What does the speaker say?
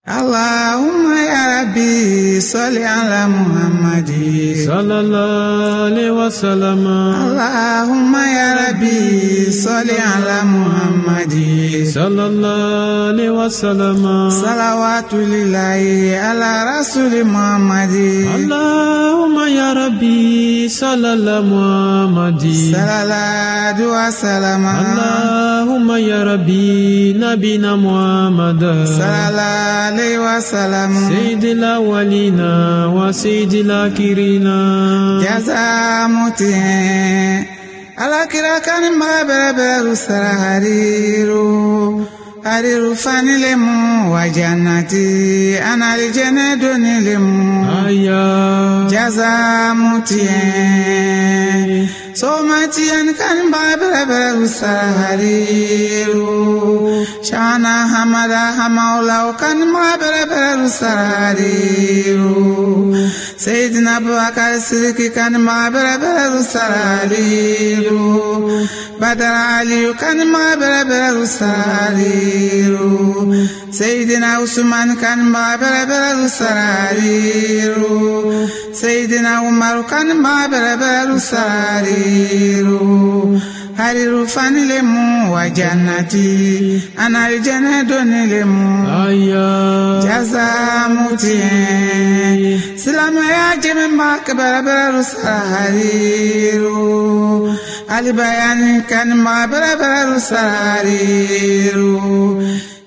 Allahumma ya Rabbi salli ala Muhammadin sallallahu alaihi wasallam. Allahumma ya Rabbi salli ala Muhammadin sallallahu alaihi wasallam. Salawatu lillahi ala rasuli Muhammadin. Allahumma ya Rabbi sallallahu Muhammadin sallallahu alaihi wasallam. Allahumma ya Rabbi nabina Muhammad sallallahu alaihi wasallam. Sayyidil awwalina wa sayyidil akhirina. Jazamuti alakira kan mabara hariru hariru fanilemu wa jannati anal janadunilemu aya. Jazamuti somatiyan kan mabara hariru shana hamada hamaula kan mabara hariru Sayyidina Abubakar Siddiq kan mabara hariru Badar Ali kan mabara hariru Sayyidina Usman kan mabara hariru Sayyidina Umar kan mabara hariru hariru fanilemu wa jannati anal janadunilemu aya. Jazamuti silama ya jeme makbara hariru alibayan kan mabara hariru